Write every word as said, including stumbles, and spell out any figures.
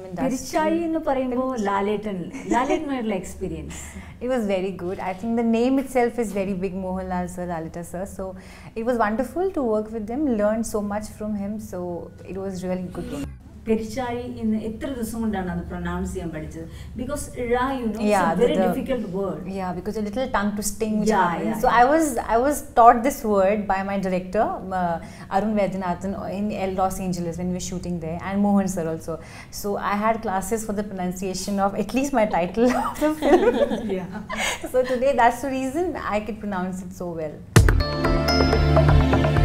industry. Perichai ennu parayumbo Laletan, Laletan experience. It was very good. I think the name itself is very big, Mohanlal sir, Lalita sir. So it was wonderful to work with them, learn so much from him. So it was really good. Perichai in എത്ര ദിവസം കൊണ്ടാണ് അത് pronounce ചെയ്യാൻ പഠിച്ചത്? Because ra, you know, yeah, it's a very the, difficult word. Yeah, because a little tongue to sting which yeah, happens. yeah, so yeah. I was I was taught this word by my director uh, Arun Vaidyanathan in Los Angeles when we were shooting there, and Mohan sir also. So I had classes for the pronunciation of at least my title of the film. yeah. So today that's the reason I could pronounce it so well.